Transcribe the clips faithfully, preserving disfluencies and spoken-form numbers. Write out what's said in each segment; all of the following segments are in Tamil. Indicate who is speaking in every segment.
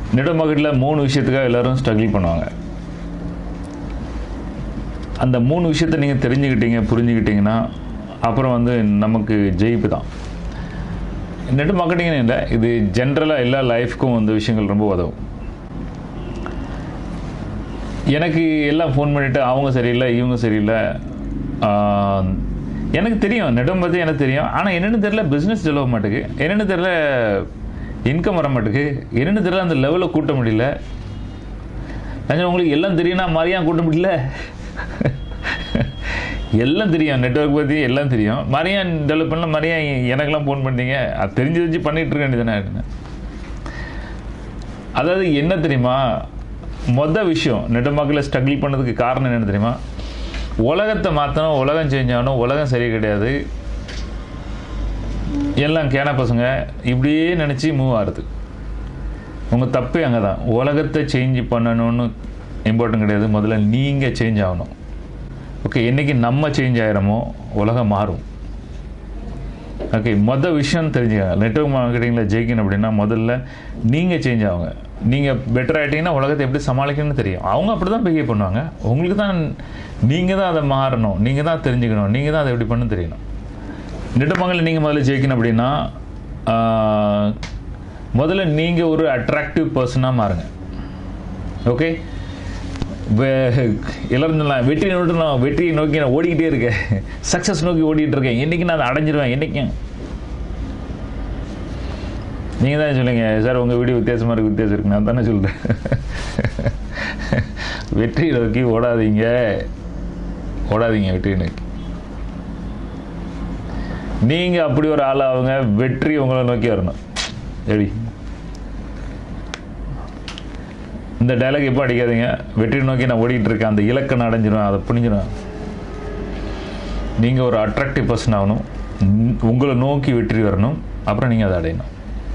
Speaker 1: நெட்வொர்க் மார்க்கெட்டில் மூணு விஷயத்துக்காக எல்லோரும் ஸ்ட்ரகிள் பண்ணுவாங்க. அந்த மூணு விஷயத்தை நீங்கள் தெரிஞ்சுக்கிட்டீங்க, புரிஞ்சுக்கிட்டீங்கன்னா அப்புறம் வந்து நமக்கு ஜெயிப்பு தான். நெட்வொர்க் மார்க்கெட்டிங்னு இல்லை, இது ஜென்ரலாக எல்லா லைஃப்க்கும் வந்து விஷயங்கள் ரொம்ப உதவும். எனக்கு எல்லாம் ஃபோன் பண்ணிவிட்டு அவங்க சரியில்லை, இவங்க சரியில்லை. எனக்கு தெரியும் நெட்வொர்க் பற்றி எனக்கு தெரியும். ஆனால் என்னென்னு தெரியல, பிஸ்னஸ் டெவலப் மாட்டுக்கு, என்னென்னு தெரியல, இன்கம் வர மாட்டுக்கு, என்னென்னு தெரியல, அந்த லெவலில் கூட்ட முடியல. உங்களுக்கு எல்லாம் தெரியும்னா மாதிரியா கூட்ட முடியல. எல்லாம் தெரியும், நெட்வொர்க் பற்றி எல்லாம் தெரியும். மாதிரியா டெவலப் பண்ணல, மாதிரியா எனக்கெல்லாம் ஃபோன் பண்ணிட்டீங்க, அது தெரிஞ்சு வச்சு பண்ணிகிட்டு இருக்க வேண்டியதானே. அதாவது என்ன தெரியுமா, மொதல் விஷயம் நெட்வொர்க் மார்க்கெட்டில் ஸ்ட்ரகிள் பண்ணதுக்கு காரணம் என்னென்னு தெரியுமா, உலகத்தை மாற்றணும், உலகம் சேஞ்ச் ஆகணும், உலகம் சரி கிடையாது, எல்லாம் கேன பசங்க இப்படியே நினச்சி மூவ் ஆகுது. உங்கள் தப்பே அங்கே தான். உலகத்தை சேஞ்ச் பண்ணணும்னு இம்பார்ட்டன் கிடையாது, முதல்ல நீங்கள் சேஞ்ச் ஆகணும். ஓகே, என்றைக்கு நம்ம சேஞ்ச் ஆகிறோமோ உலகம் மாறும். ஓகே, மொதல் விஷயம் தெரிஞ்சுக்கங்க. நெட்வொர்க் மார்க்கெட்டிங்கில் ஜெயிக்கணும் அப்படின்னா முதல்ல நீங்கள் சேஞ்ச் ஆகுங்க. நீங்கள் பெட்டர் ஆகிட்டீங்கன்னா உலகத்தை எப்படி சமாளிக்கணும்னு தெரியும். அவங்க அப்படி தான் பிஹேவ் பண்ணுவாங்க. உங்களுக்கு தான், நீங்கள் தான் அதை மாறணும், நீங்கள் தான் தெரிஞ்சுக்கணும், நீங்கள் தான் அதை எப்படி பண்ணணும் தெரியணும். நெட்வொர்க் மார்க்கெட்டில் நீங்கள் முதல்ல ஜெயிக்கணும் அப்படின்னா முதல்ல நீங்கள் ஒரு அட்ராக்டிவ் பர்சனாக மாறுங்க. ஓகே, எல்லாரும் சொல்லலாம் வெற்றி நோட்டு, நான் வெற்றியை நோக்கி நான் ஓடிக்கிட்டே இருக்கேன், சக்ஸஸ் நோக்கி ஓடிக்கிட்டு இருக்கேன், என்றைக்கு நான் அதை அடைஞ்சிருவேன், என்றைக்கும். நீங்கள் தான் சொல்லுங்க சார் உங்கள் வீடியோ வித்தியாசமாக இருக்குது, வித்தியாசம் இருக்கு, நான் தானே சொல்கிறேன். வெற்றி நோக்கி ஓடாதீங்க, ஓடாதீங்க வெற்றி நோக்கி. நீங்கள் அப்படி ஒரு ஆள் ஆகுங்க, வெற்றி உங்களை நோக்கி வரணும். எப்படி இந்த டைலாக் எப்போ அடிக்காதீங்க, வெற்றி நோக்கி நான் ஓடிக்கிட்டு இருக்கேன், அந்த இலக்கை நான் அடைஞ்சிடும், அதை புரிஞ்சிடும். நீங்கள் ஒரு அட்ராக்டிவ் பர்சன் ஆகணும், உங்களை நோக்கி வெற்றி வரணும், அப்புறம் நீங்கள் அதை அடையணும்.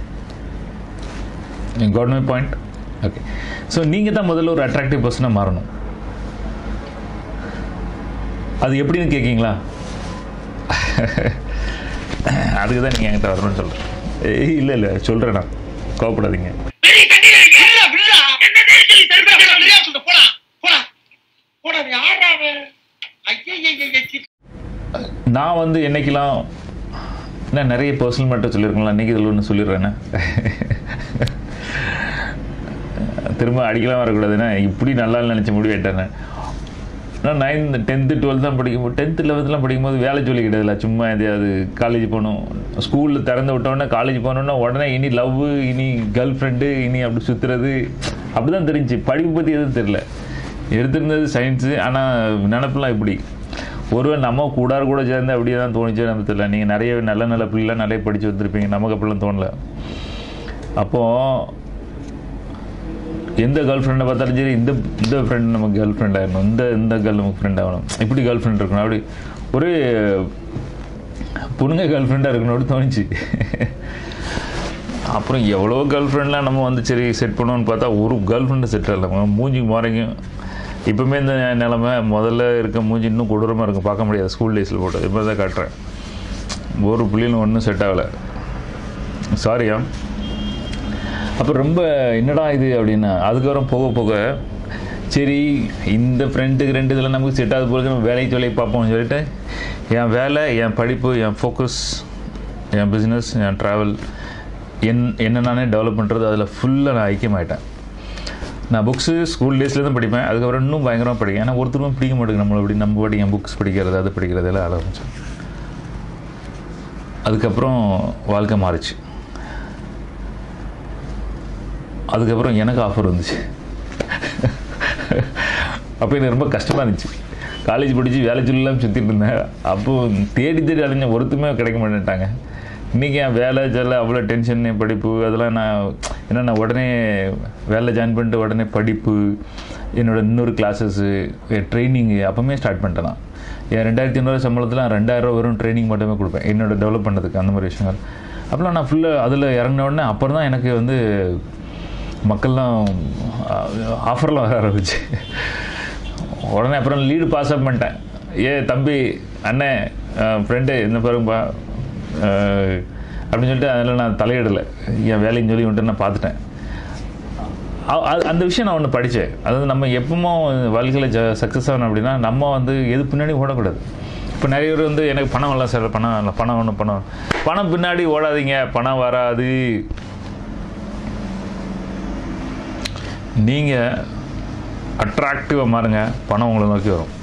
Speaker 1: Got my point. Okay, so நீங்கள் தான் முதல்ல ஒரு அட்ராக்டிவ் பர்சனாக மாறணும். அது எப்படின்னு கேட்கீங்களா? அதுக்கு தான் நீங்கள் என்கிட்ட வரணும்னு சொல்கிறேன். இல்லை இல்லை சொல்கிறேன், நான் கோவப்படாதீங்க. நான் வந்து என்னைக்கெல்லாம் என்ன நிறைய பர்சனல் மேட்டர் சொல்லியிருக்கேங்களா, இன்றைக்கி இதில் ஒன்று சொல்லிடுறேன்னா திரும்ப அடிக்கலாம் வரக்கூடாதுன்னா இப்படி நல்லா நினச்ச முடிவு ஆயிட்டேன். நான் நைன்த் டென்த்து டுவெல்த் தான் படிக்கும்போது, டென்த்து லெவன்த்துலாம் படிக்கும்போது வேலை சொல்லி கிடையாதுல, சும்மா எதையாவது காலேஜ் போகணும், ஸ்கூலில் திறந்து விட்டோன்னே காலேஜ் போனோன்னா உடனே இனி லவ், இனி கேர்ள் ஃப்ரெண்டு, இனி அப்படி சுற்றுறது, அப்படி தான் தெரிஞ்சு. படிப்பு பற்றி எதுவும் தெரில, எடுத்திருந்தது சயின்ஸு. ஆனால் நினப்பெல்லாம் இப்படி ஒருவேளை நம்ம கூடார் கூட சேர்ந்து அப்படியே தான் தோணிச்சு, நம்ம தெரியல. நீங்கள் நிறைய நல்ல நல்ல பிள்ளைலாம் நிறைய படித்து வந்திருப்பீங்க, நமக்கு அப்படிலாம் தோணலை. அப்போது எந்த கேர்ள் ஃப்ரெண்டை பார்த்தாலும் சரி, இந்த இந்த ஃப்ரெண்ட் நமக்கு கேர்ள் ஃப்ரெண்ட் ஆகணும், இந்த இந்த கேர்ள் நமக்கு ஃப்ரெண்ட் ஆகணும், இப்படி கேர்ள் ஃப்ரெண்ட் இருக்கணும், அப்படி ஒரு பொண்ணுங்க கேர்ள் ஃப்ரெண்டாக இருக்கணும் அப்படி தோணுச்சு. அப்புறம் எவ்வளோ கேர்ள் ஃப்ரெண்ட்லாம் நம்ம வந்து சரி செட் பண்ணோன்னு பார்த்தா ஒரு கேர்ள் ஃப்ரெண்டு செட் ஆகலை. மூஞ்சி மாறிக்கும். இப்போவுமே இந்த நிலமை முதல்ல இருக்க மூஞ்சி இன்னும் கொடூரமாக இருக்கும், பார்க்க முடியாது. ஸ்கூல் டேஸில் போட்டு இப்போ தான் காட்டுறேன். ஒரு பிள்ளைன்னு ஒன்றும் செட் ஆகலை. சாரியா. அப்போ ரொம்ப என்னடா இது அப்படின்னா, அதுக்கப்புறம் போக போக சரி இந்த ஃப்ரெண்டுக்கு ரெண்டு இதில் நமக்கு செட் ஆகுது போல, வேலை தொலை பார்ப்போம்னு சொல்லிட்டு என் வேலை, என் படிப்பு, என் ஃபோக்கஸ், என் பிஸ்னஸ், என் ட்ராவல், என் என்ன நானே டெவலப் பண்ணுறது, அதில் ஃபுல்லாக நான் ஐக்கியமாயிட்டேன். நான் புக்ஸு ஸ்கூல் டேஸில் தான் படிப்பேன், அதுக்கப்புறம் இன்னும் பயங்கரமாக படிப்பேன். ஏன்னா ஒருத்தருக்கும் பிடிக்க மாட்டேங்குது நம்மளை அப்படி நம்ம படிக்க புக்ஸ் படிக்கிறது, அது படிக்கிறதெல்லாம் ஆரம்பித்தேன். அதுக்கப்புறம் வாழ்க்கை மாறிச்சு. அதுக்கப்புறம் எனக்கு ஆஃபர் வந்துச்சு. அப்போ எனக்கு ரொம்ப கஷ்டமாக இருந்துச்சு. காலேஜ் படித்து வேலை சொல்லலாம் சுற்றிட்டு இருந்தேன். அப்போது தேடி தேடி அலைஞ்ச ஒருத்தருமே கிடைக்க மாட்டேன்ட்டாங்க. இன்றைக்கி என் வேலை சொல்ல அவ்வளோ டென்ஷன், என் படிப்பு அதெல்லாம். நான் ஏன்னா நான் உடனே வேலை ஜாயின் பண்ணிட்டு உடனே படிப்பு, என்னோடய இன்னொரு கிளாஸஸ்ஸு, ட்ரைனிங்கு அப்போவுமே ஸ்டார்ட் பண்ணிட்டேன். நான் என் ரெண்டாயிரத்தி ஐநூறு சம்பளத்தில் ரெண்டாயிரரூவா வெறும் ட்ரைனிங் மட்டுமே கொடுப்பேன், என்னோடய டெவலப் பண்ணுறதுக்கு, அந்த மாதிரி விஷயங்கள். அப்போலாம் நான் ஃபுல்லாக அதில் இறங்கின உடனே அப்புறம் தான் எனக்கு வந்து மக்கள்லாம் ஆஃபர்லாம் வர ஆரம்பிச்சு. உடனே அப்புறம் லீடு பாஸ் அப் பண்ணிட்டேன். ஏ தம்பி, அண்ணன், ஃப்ரெண்டு, இந்த பாருங்கப்பா அப்படின்னு சொல்லிட்டு அதில் நான் தலையிடலை. என் வேலைன்னு சொல்லி வந்துட்டு நான் பார்த்துட்டேன். அந்த விஷயம் நான் ஒன்று படித்தேன். அதாவது நம்ம எப்பவுமே வாழ்க்கையில் ஜ சக்ஸஸ் ஆகணும் அப்படின்னா நம்ம வந்து எது பின்னாடி ஓடக்கூடாது. இப்போ நிறைய பேர் வந்து எனக்கு பணம் வரலாம் சார், பணம் இல்லை, பணம் ஒன்று பணம் பணம் பின்னாடி ஓடாதீங்க. பணம் வராது. நீங்கள் அட்ராக்டிவாக மாறுங்க, பணம் உங்களை நோக்கி வரும்.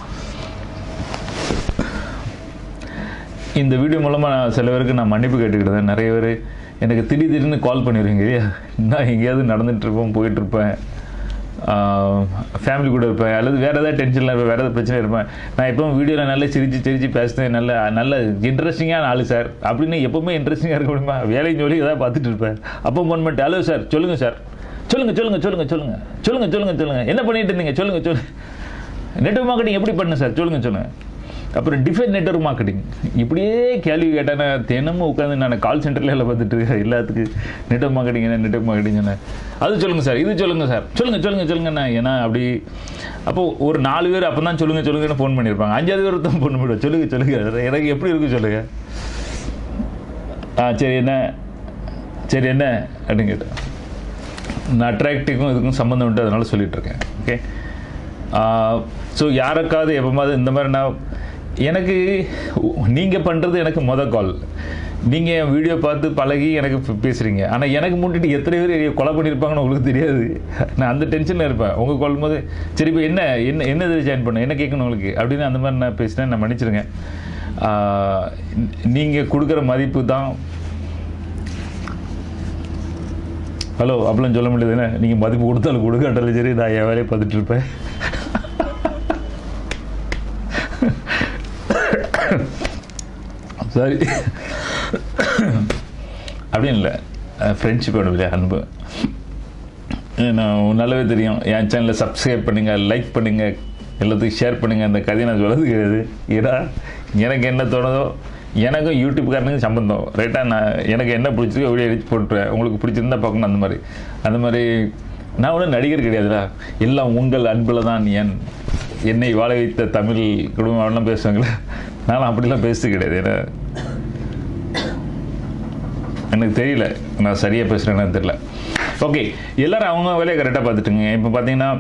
Speaker 1: இந்த வீடியோ மூலமாக நான் சில பேருக்கு நான் மன்னிப்பு கேட்டுக்கிட்டேன். நிறைய பேர் எனக்கு திடீர் திடீர்னு கால் பண்ணிடுவீங்க இல்லையா, நான் எங்கேயாவது நடந்துகிட்ருப்பேன், போயிட்டுருப்பேன், ஃபேமிலி கூட இருப்பேன், அல்லது வேறு ஏதாவது டென்ஷனில் இருப்பேன், வேறு ஏதாவது பிரச்சனை இருப்பேன். நான் எப்பவும் வீடியோவில் நல்லா சிரித்து சிரித்து பேசுகிறேன், நல்ல நல்ல இன்ட்ரெஸ்டிங்கான ஆளு சார் அப்படின்னு எப்போவுமே இன்ட்ரெஸ்டிங்காக இருக்க முடியுமா? வேலையும் சொல்லி ஏதாவது பார்த்துட்டு இருப்பேன். அப்போ ஃபோன் பண்ணிட்டு, ஹலோ சார், சொல்லுங்கள் சார், சொல்லுங்கள் சொல்லுங்கள் சொல்லுங்கள் சொல்லுங்கள் சொல்லுங்கள் சொல்லுங்கள் சொல்லுங்கள் என்ன பண்ணிட்டு இருந்தீங்க, சொல்லுங்கள் சொல்லுங்கள். நெட்வொர்க் மார்க்கெட்டிங் எப்படி பண்ணு சார், சொல்லுங்கள் சொல்லுங்கள். அப்புறம் டிஃபைன் நெட்வொர்க் மார்க்கெட்டிங் இப்படியே கேள்வி கேட்டானே தினமும் உட்காந்து நான் கால் சென்டரில் எல்லாம் பார்த்துட்டு எல்லாத்துக்கு நெட்வொர்க் மார்க்கெட்டிங் என்ன, நெட்வொர்க் மார்க்கெட்டிங் என்ன, அது சொல்லுங்கள் சார், இது சொல்லுங்கள் சார், சொல்லுங்கள் சொல்லுங்கள் சொல்லுங்கண்ணா. ஏன்னா அப்படி அப்போது ஒரு நாலு பேர் அப்போ தான் சொல்லுங்கள் சொல்லுங்கன்னு ஃபோன் பண்ணியிருப்பாங்க. அஞ்சாவது பேர் தான் ஃபோன் பண்ணிவிடுவோம், சொல்லுங்கள் சொல்லுங்கள், எனக்கு எப்படி இருக்குது சொல்லுங்கள். ஆ சரி என்ன சரி என்ன அப்படின்னு கேட்டேன். நான் அட்ராக்டிவ்க்கும் இதுக்கும் சம்மந்தம் உண்டு, அதனால சொல்லிகிட்ருக்கேன். ஓகே. ஸோ யாருக்காவது எப்போமாவது இந்த மாதிரி நான் எனக்கு நீங்கள் பண்ணுறது எனக்கு மொதல் கால். நீங்கள் என் வீடியோ பார்த்து பழகி எனக்கு பேசுகிறீங்க. ஆனால் எனக்கு முன்னிட்டு எத்தனை பேர் கொலை பண்ணியிருப்பாங்கன்னு உங்களுக்கு தெரியாது. நான் அந்த டென்ஷனில் இருப்பேன். உங்கள் கால் போது சரி இப்போ என்ன என்ன என்ன இது ஜாயின் பண்ண என்ன கேட்கணும் உங்களுக்கு அப்படின்னு அந்த மாதிரி நான் பேசினேன். நான் மன்னிச்சிருங்க. நீங்கள் கொடுக்குற மதிப்பு தான் ஹலோ அப்படிலாம் சொல்ல முடியாது. என்ன நீங்கள் மதிப்பு கொடுத்தாலும் கொடுக்காட்டாலும் சரி, நான் என் வேலையை பார்த்துட்டு இருப்பேன். சாரி அப்படின்னு இல்லை, ஃப்ரெண்ட்ஷிப் வேணும் இல்லையா, அன்பு. நான் நல்லாவே தெரியும். என் சேனலில் சப்ஸ்கிரைப் பண்ணுங்கள், லைக் பண்ணுங்கள், எல்லாத்துக்கும் ஷேர் பண்ணுங்கள். அந்த கதையை நான் சொல்லது கிடையாது. ஏன்னா எனக்கு என்ன தோணுதோ, எனக்கும் யூடியூப்காரனுக்கும் சம்பந்தம் ரைட்டாக. நான் எனக்கு என்ன பிடிச்சிருக்கோ வீடியோ எடுத்து போட்டுருவேன். உங்களுக்கு பிடிச்சிருந்தா பார்க்கணும். அந்த மாதிரி அந்த மாதிரி நான் ஒன்றும் நடிகர் கிடையாதுடா. எல்லாம் உங்கள் அன்பில் தான் என் என்னை வாழ வைத்த தமிழ் குடும்பம் அப்படிலாம் பேசுவாங்களே, நான் அப்படிலாம் பேசுறது கிடையாது. ஏன்னா எனக்கு தெரியல நான் சரியாக பேசுகிறேன்னு தெரியல. ஓகே, எல்லோரும் அவங்க வேலையை கரெக்டாக பார்த்துட்டுங்க. இப்போ பார்த்தீங்கன்னா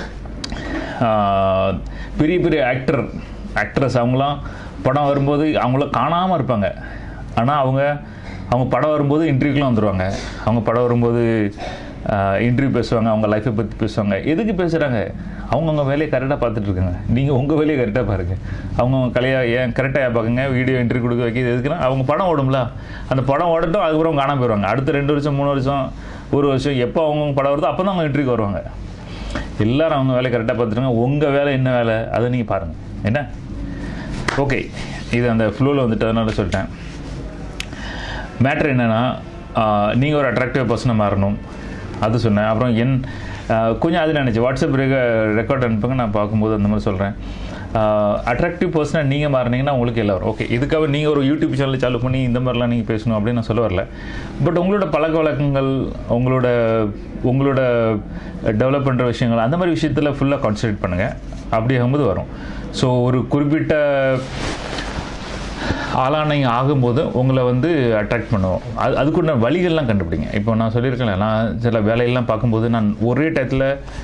Speaker 1: பெரிய பெரிய ஆக்டர் ஆக்ட்ரஸ் அவங்களாம் படம் வரும்போது அவங்கள காணாமல் இருப்பாங்க. ஆனால் அவங்க அவங்க படம் வரும்போது இன்டர்வியூக்கெலாம் வந்துடுவாங்க. அவங்க படம் வரும்போது இன்டர்வியூ பேசுவாங்க, அவங்க லைஃப்பை பற்றி பேசுவாங்க. எதுக்கு பேசுகிறாங்க? அவங்கவுங்க வேலையை கரெக்டாக பார்த்துட்ருக்காங்க. நீங்கள் உங்கள் வேலையை கரெக்டாக பாருங்கள். அவங்கவுங்க கலையாக ஏன் கரெக்டாக பார்க்குங்க. வீடியோ இன்டர்வியூ கொடுக்க வைக்கிறது எதுக்குன்னா அவங்க படம் ஓடும்ல, அந்த படம் ஓடட்டும், அதுக்கப்புறம் காணாமல் போயிடுவாங்க. அடுத்த ரெண்டு வருஷம் மூணு வருஷம் ஒரு வருஷம் எப்போ அவங்கவுங்க படம் வருதோ அப்போ தான் அவங்க இன்டர்வியூக்கு வருவாங்க. எல்லோரும் அவங்க வேலையை கரெக்டாக பார்த்துருங்க. உங்கள் வேலை என்ன வேலை அதை நீங்கள் பாருங்கள். என்ன ஓகே, இது அந்த ஃப்ளோவில் வந்துட்டு அதனால சொல்லிட்டேன். மேட்ரு என்னென்னா, நீங்கள் ஒரு அட்ராக்டிவ் பர்சனாக மாறணும், அது சொன்னேன். அப்புறம் என் கொஞ்சம் அது நினச்சி வாட்ஸ்அப் ரெக்க ரெக்கார்ட் அனுப்புங்க, நான் பார்க்கும்போது அந்த மாதிரி சொல்கிறேன். அட்ராக்டிவ் பர்சனாக நீங்கள் மாறினீங்கன்னா உங்களுக்கு எல்லாம் வரும். ஓகே, இதுக்காக நீங்கள் ஒரு யூடியூப் சேனல் சாலு பண்ணி இந்த மாதிரிலாம் நீங்கள் பேசணும் அப்படின்னு நான் சொல்ல வரல. பட் உங்களோட பழக்க வழக்கங்கள், உங்களோட உங்களோட டெவலப் பண்ணுற விஷயங்கள், அந்த மாதிரி விஷயத்தில் ஃபுல்லாக கான்சன்ட்ரேட் பண்ணுங்கள். அப்படி ஆகும்போது வரும். ஸோ ஒரு குறிப்பிட்ட ஆளானையும் ஆகும்போது உங்களை வந்து அட்ராக்ட் பண்ணுவோம். அது அதுக்குள்ள வழிகள்லாம் கண்டுபிடிங்க. இப்போ நான் சொல்லியிருக்கேன், நான் சில வேலையெல்லாம் பார்க்கும்போது நான் ஒரே டயத்தில்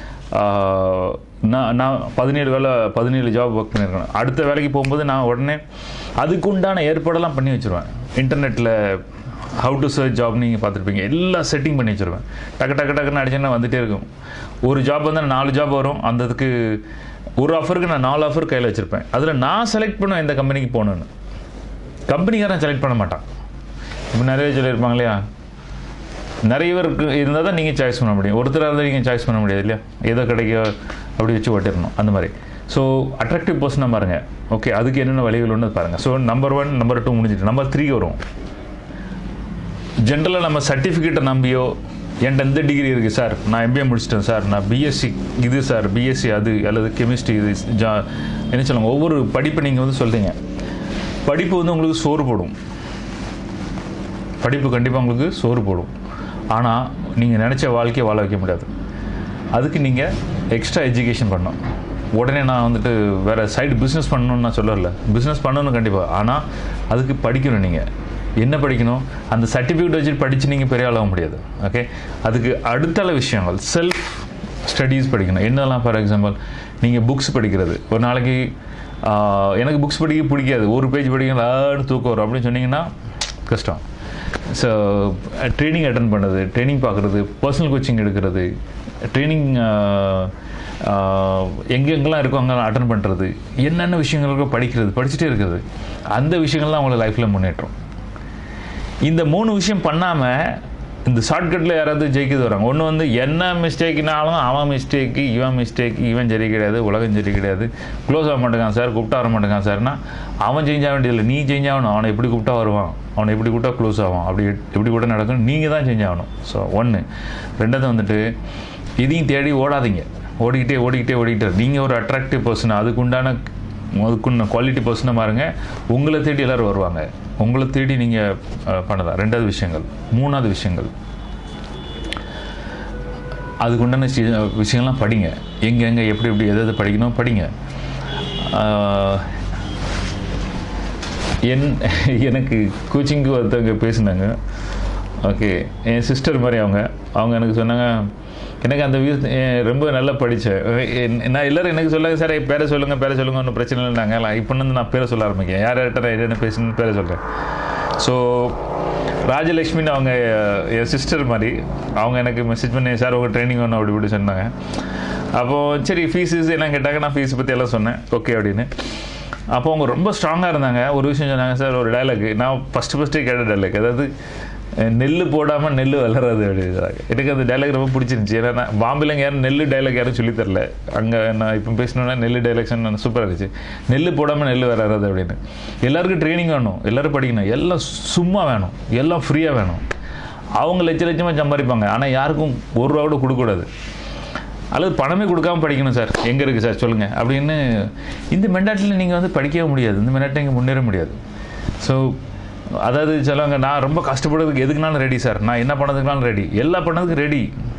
Speaker 1: நான் நான் பதினேழு வேலை பதினேழு ஜாப் ஒர்க் பண்ணியிருக்கேன். அடுத்த வேலைக்கு போகும்போது நான் உடனே அதுக்கு உண்டான ஏற்பாடெல்லாம் பண்ணி வச்சுருவேன். இன்டர்நெட்டில் ஹவு டு சர்ச் ஜாப் நீங்கள் பார்த்துருப்பீங்க, எல்லாம் செட்டிங் பண்ணி வச்சுருவேன். டக்கு டக்கு டக்குன்னு அடிச்சுன்னா வந்துகிட்டே இருக்கும். ஒரு ஜாப் வந்து நாலு ஜாப் வரும். அந்த இதுக்கு ஒரு ஆஃபருக்கு நான் நாலு ஆஃபர் கையில் வச்சுருப்பேன். அதில் நான் செலக்ட் பண்ணுவேன் எந்த கம்பெனிக்கு போகணுன்னு. கம்பெனிக்காரன் செலக்ட் பண்ண மாட்டான். இப்போ நிறைய சொல்லியிருப்பாங்க இல்லையா, நிறைய பேருக்கு இருந்தால் தான் நீங்கள் சாய்ஸ் பண்ண முடியும். ஒருத்தராக இருந்தால் நீங்கள் சாய்ஸ் பண்ண முடியாது இல்லையா, ஏதோ கிடைக்க அப்படி வச்சு ஓட்டிடணும் அந்த மாதிரி. ஸோ அட்ராக்டிவ் பர்சனாக பாருங்கள். ஓகே, அதுக்கு என்னென்ன வழிகள் ஒன்று பாருங்கள். So number one number two முடிஞ்சிட்டு நம்பர் த்ரீ வரும். ஜென்ரலாக நம்ம சர்டிஃபிகேட்டை நம்பியோ, என்கிட்ட எந்த டிகிரி இருக்குது சார், நான் எம்பிஏ முடிச்சிட்டேன் சார், நான் பிஎஸ்சி இது சார், பிஎஸ்சி அது, அல்லது கெமிஸ்ட்ரி இது, ஜா என்ன சொல்லுவாங்க, ஒவ்வொரு படிப்பை நீங்கள் வந்து சொல்கிறீங்க. படிப்பு வந்து உங்களுக்கு சோறு போடும். படிப்பு கண்டிப்பாக உங்களுக்கு சோறு போடும். ஆனால் நீங்கள் நினச்ச வாழ்க்கையை வாழ வைக்க முடியாது. அதுக்கு நீங்கள் எக்ஸ்ட்ரா எஜுகேஷன் பண்ணணும். உடனே நான் வந்துட்டு வேறு சைடு பிஸ்னஸ் பண்ணணும்னு நான் சொல்லல. பிஸ்னஸ் பண்ணணும் கண்டிப்பாக. ஆனால் அதுக்கு படிக்கணும். நீங்கள் என்ன படிக்கணும்? அந்த சர்டிஃபிகேட் வச்சு படித்து நீங்கள் பெரிய ஆளாக முடியாது. ஓகே, அதுக்கு அடுத்தள விஷயங்கள் செல்ஃப் ஸ்டடீஸ் படிக்கணும். என்னெல்லாம் ஃபார் எக்ஸாம்பிள் நீங்கள் புக்ஸ் படிக்கிறது. ஒரு நாளைக்கு எனக்கு புக்ஸ் படிக்க பிடிக்காது, ஒரு பேஜ் படிக்கலான்னு தூக்கம் வரும் அப்படின்னு சொன்னீங்கன்னா கஷ்டம். ஸோ ட்ரைனிங் அட்டன் பண்ணுறது, ட்ரைனிங் பார்க்குறது, பர்சனல் கோச்சிங் எடுக்கிறது, ட்ரைனிங் எங்கெங்கெல்லாம் இருக்கோ அங்கெல்லாம் அட்டன் பண்ணுறது, என்னென்ன விஷயங்களுக்கோ படிக்கிறது, படிச்சுட்டே இருக்கிறது. அந்த விஷயங்கள்லாம் அவங்கள லைஃப்பில் முன்னேற்றம். இந்த மூணு விஷயம் பண்ணாமல் இந்த ஷார்ட்கட்டில் யாராவது ஜெயிக்கிறது வராங்க. ஒன்று வந்து என்ன மிஸ்டேக்னாலும் அவன் மிஸ்டேக்கு, இவன் மிஸ்டேக், இவன் சரி கிடையாது, உலகம் சரி கிடையாது, க்ளோஸ் ஆக மாட்டேங்கான் சார், கூப்பிட்டா வர மாட்டேங்கான் சார்னா அவன் சேஞ்ச் ஆக வேண்டியதில்லை, நீ சேஞ்ச் ஆகணும். அவனை எப்படி கூப்பிட்டா வருவான், அவனை எப்படி கூப்பிட்டா க்ளோஸ் ஆகும், அப்படி எப்படி கூட நடக்கும், நீங்கள் தான் சேஞ்ச் ஆகணும். ஸோ ஒன்று. ரெண்டாவது வந்துட்டு இதையும் தேடி ஓடாதீங்க. ஓடிக்கிட்டே ஓடிக்கிட்டே ஓடிக்கிட்டே நீங்கள் ஒரு அட்ராக்டிவ் பர்சன், அதுக்குண்டான அதுக்குன்னு குவாலிட்டி பர்சனாக மாறுங்க. உங்களை தேடி எல்லோரும் வருவாங்க. உங்களை தேடி நீங்கள் பண்ணலாம். ரெண்டாவது விஷயங்கள். மூணாவது விஷயங்கள், அதுக்குண்டான விஷயங்கள்லாம் படிங்க. எங்கே எங்கே எப்படி எப்படி எது எது படிக்கணும் படிங்க. என் எனக்கு கோச்சிங்க்கு ஒருத்தவங்க பேசினாங்க. ஓகே, என் சிஸ்டர் மாதிரி அவங்க அவங்க எனக்கு சொன்னாங்க, எனக்கு அந்த வியூ ரொம்ப நல்லா படித்தேன். நான் எல்லோரும் எனக்கு சொல்லாங்க, சார் பேரை சொல்லுங்கள் பேரை சொல்லுங்கள், ஒன்றும் பிரச்சனை இல்லைனாங்க. இப்போ வந்து நான் பேரை சொல்ல ஆரம்பிக்கேன், யார் யார்கிட்ட என்ன பேசணுன்னு பேரை சொல்கிறேன். ஸோ ராஜலக்ஷ்மின்னு அவங்க என் சிஸ்டர் மாதிரி அவங்க எனக்கு மெசேஜ் பண்ணி, சார் உங்கள் ட்ரைனிங் ஒன்று அப்படி இப்படி சொன்னாங்க. அப்போது சரி ஃபீஸு எல்லாம் கேட்டாங்க. நான் ஃபீஸ் பற்றி எல்லாம் சொன்னேன் ஓகே அப்படின்னு. அப்போ அவங்க ரொம்ப ஸ்ட்ராங்காக இருந்தாங்க. ஒரு விஷயம் சொன்னாங்க, சார் ஒரு டைலாக் நான் ஃபஸ்ட்டு ஃபஸ்ட்டே கேட்ட டைலாக், அதாவது நெல் போடாமல் நெல் வளராது அப்படிங்கிறாங்க. எனக்கு அந்த டைலாக் ரொம்ப பிடிச்சிருந்துச்சி. ஏன்னா நான் பாம்பேலங்க யாரும் நெல் டைலாக் யாரும் சொல்லித்தரல. அங்கே நான் இப்போ பேசணுன்னா நெல் டைலாக்ஸ் நான் சூப்பராக இருந்துச்சு. நெல் போடாமல் நெல் வளராது அப்படின்னு. எல்லாருக்கும் ட்ரைனிங் வேணும், எல்லோரும் படிக்கணும், எல்லாம் சும்மா வேணும், எல்லாம் ஃப்ரீயாக வேணும். அவங்க லட்ச லட்சமாக சம்பாதிப்பாங்க, ஆனால் யாருக்கும் ஒரு ரூபா கூட கொடுக்கக்கூடாது. அல்லது பணமே கொடுக்காமல் படிக்கணும். சார் எங்கே இருக்குது சார் சொல்லுங்கள் அப்படின்னு. இந்த மென்டாலிட்டியில் நீங்கள் வந்து படிக்கவே முடியாது, இந்த மென்டாலிட்டி நீங்கள் முன்னேற முடியாது. ஸோ அதாவது சொல்லுவாங்க, நான் ரொம்ப கஷ்டப்படுறதுக்கு எதுக்குனாலும் ரெடி சார், நான் என்ன பண்ணதுக்குனாலும் ரெடி, எல்லாம் பண்ணதுக்கு ரெடி.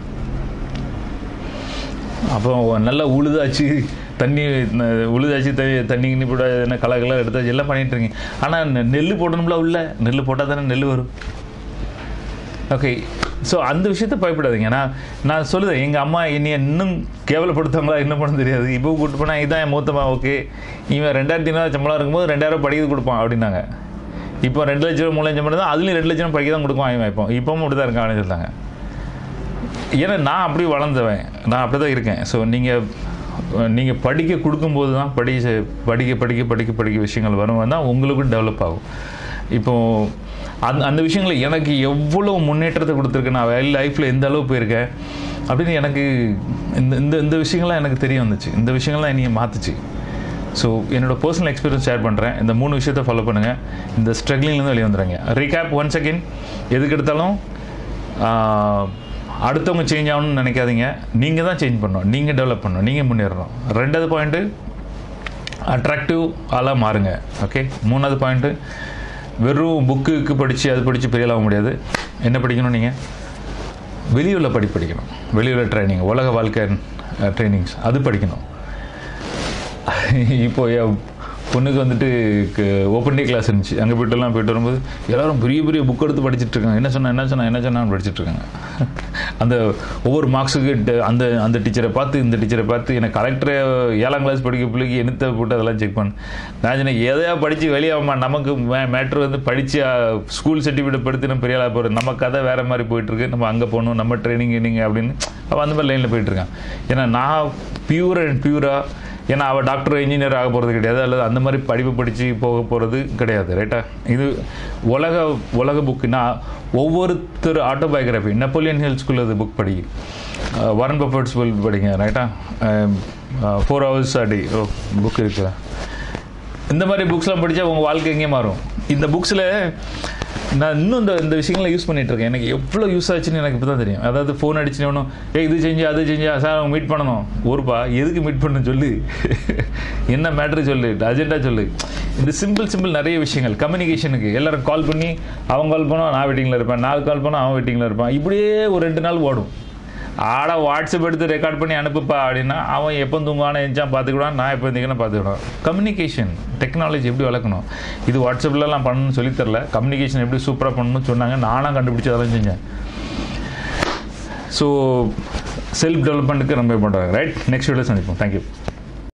Speaker 1: அப்போ நல்லா உழுதாச்சு, தண்ணி உழுதாச்சு, தண்ணி தண்ணி கிண்ணி போட என்ன கலர் கலர் எடுத்தாச்சு, எல்லாம் பண்ணிகிட்டு இருக்கீங்க. ஆனால் நெல் போடணும்ல, உள்ள நெல் போட்டால் தானே நெல் வரும். ஓகே, ஸோ அந்த விஷயத்தை பயப்படாதீங்க. நான் நான் சொல்லுதேன், எங்கள் அம்மா என்னை இன்னும் கேவலப்படுத்தாங்களா என்ன பண்ண தெரியாது. இப்போ கூப்பிட்டு போனால் இதுதான் என் மூத்தமா, ஓகே இவன் ரெண்டாயிரத்தி ஐநூறு சம்பளம் இருக்கும்போது ரெண்டாயிரம் படிக்கிறது கொடுப்பான் அப்படின்னாங்க. இப்போ ரெண்டு லட்சம் மூணு லட்சம் மட்டும் தான், அதுலேயும் ரெண்டு லட்சம் படிக்க தான் கொடுக்குவான் இவன். இப்போ இப்போவும் அப்படி தான் இருக்கான் அப்படின்னு சொல்லிட்டாங்க. ஏன்னா நான் அப்படி வளர்ந்தவன், நான் அப்படி தான் இருக்கேன். ஸோ நீங்கள் நீங்கள் படிக்க கொடுக்கும்போது தான் படி படிக்க படிக்க படிக்க படிக்க விஷயங்கள் வரும் தான் உங்களுக்கும் டெவலப் ஆகும். இப்போது அந்த அந்த விஷயங்களை எனக்கு எவ்வளோ முன்னேற்றத்தை கொடுத்துருக்கு, நான் வேலை லைஃப்பில் எந்த அளவு போயிருக்கேன் அப்படின்னு எனக்கு இந்த இந்த இந்த விஷயங்கள்லாம் எனக்கு தெரிய வந்துச்சு. இந்த விஷயங்கள்லாம் என்னையை மாற்றுச்சு. ஸோ என்னோடய பர்சனல் எக்ஸ்பீரியன்ஸ் ஷேர் பண்ணுறேன். இந்த மூணு விஷயத்தை ஃபாலோ பண்ணுங்கள், இந்த ஸ்ட்ரகிளிங்லேருந்து வெளியே வந்துடுங்க. ரீகேப் ஒன் செகண்ட், எதுக்கு எடுத்தாலும் அடுத்தவங்க சேஞ்ச் ஆகணும்னு நினைக்காதீங்க. நீங்கள் தான் சேஞ்ச் பண்ணணும், நீங்கள் டெவலப் பண்ணணும், நீங்கள் முன்னேறணும். ரெண்டாவது பாயிண்ட்டு, அட்ராக்டிவ் ஆளாக மாறுங்க. ஓகே. மூணாவது பாயிண்ட்டு, வெறும் புக்குக்கு படித்து அது படித்து பெரிய ஆக முடியாது. என்ன படிக்கணும், நீங்கள் வெளியுள்ள படி படிக்கணும். வெளியுள்ள ட்ரைனிங், உலக வாழ்க்கை ட்ரைனிங்ஸ் அது படிக்கணும். இப்போ என் பொண்ணுக்கு வந்துட்டு ஓப்பன் டே கிளாஸ் இருந்துச்சு. அங்கே போய்ட்டுலாம் போய்ட்டு வரும்போது எல்லோரும் பெரிய பெரிய புக் எடுத்து படிச்சுட்ருக்காங்க. என்ன சொன்னால் என்ன சொன்னால் என்ன சொன்னான்னு படிச்சுட்ருக்காங்க. அந்த ஒவ்வொரு மார்க்ஸுக்கு அந்த அந்த டீச்சரை பார்த்து இந்த டீச்சரை பார்த்து எனக்கு கலெக்டரை ஏழாம் கிளாஸ் படிக்க பிள்ளைக்கு என்னத்தை போட்டு அதெல்லாம் செக் பண்ணு. நான் சொன்னேன், எதையா படித்து வெளியாகுமா, நமக்கு மே மேட்ரு வந்து படித்து ஸ்கூல் சர்டிஃபிகேட் படுத்தி நம்ம பெரிய ஆளாக போகிறது, நம்ம கதை வேறு மாதிரி போயிட்டுருக்கு, நம்ம அங்கே போகணும், நம்ம ட்ரைனிங் நீங்கள் அப்படின்னு அவள் அந்த மாதிரி லைனில் போயிட்டுருக்கான். ஏன்னா நான் பியூர் அண்ட் பியூராக, ஏன்னா அவள் டாக்டர் இன்ஜினியர் ஆக போகிறது கிடையாது, அல்லது அந்த மாதிரி படிப்பு படித்து போக போகிறது கிடையாது. ரைட்டா? இது உலக உலக புக்குன்னா ஒவ்வொருத்தர் ஆட்டோபயோகிராஃபி, நெப்போலியன் ஹில் ஸ்கூலில் அது புக் படி, வாரன் பஃபெட்ஸ் புக் படிங்க. ரைட்டா? ஃபோர் ஹவர்ஸ் அடி ஓ புக் இருக்குல்ல, இந்த மாதிரி புக்ஸ்லாம் படித்தா உங்கள் வாழ்க்கை எங்கே மாறும். இந்த புக்ஸில் நான் இன்னும் இந்த இந்த விஷயங்களை யூஸ் பண்ணிகிட்ருக்கேன். எனக்கு எவ்வளோ யூஸ் ஆச்சுன்னு எனக்கு இப்போ தான் தெரியும். அதாவது ஃபோன் அடிச்சுன்னு ஏ இது செஞ்சு அது செஞ்சா சார் அவங்க மீட் பண்ணணும், ஒருப்பா எதுக்கு மீட் பண்ணணும் சொல்லு, என்ன மேட்ரு சொல்லு, அஜெண்டா சொல்லு. இந்த சிம்பிள் சிம்பிள் நிறைய விஷயங்கள் கம்யூனிகேஷனுக்கு. எல்லோரும் கால் பண்ணி அவங்க கால் பண்ணோம், நான் வெயிட்டிங்கில் இருப்பேன், நான் கால் பண்ணோம், அவன் வெயிட்டிங்கில் இருப்பான். இப்படியே ஒரு ரெண்டு நாள் ஓடும். ஆட வாட்ஸ்அப் எடுத்து ரெக்கார்ட் பண்ணி அனுப்புப்பா அப்படின்னா அவன் எப்போ தூங்குவானே எஞ்சான் பார்த்துக்கிடுவான், நான் எப்போ இருந்தீங்கன்னா பார்த்துக்கிடுவான். கம்யூனிகேஷன் டெக்னாலஜி எப்படி வளர்க்கணும், இது வாட்ஸ்அப்லலாம் பண்ணணும்னு சொல்லித்தரல. கம்யூனிகேஷன் எப்படி சூப்பராக பண்ணணும்னு சொன்னாங்க, நானாக கண்டுபிடிச்சி அதெல்லாம் செஞ்சேன். ஸோ செல்ஃப் டெவலப்மெண்ட்டுக்கு ரொம்ப பண்ணுறாங்க. ரைட், நெக்ஸ்ட் வீடியோ சந்திப்போம். தேங்க்யூ.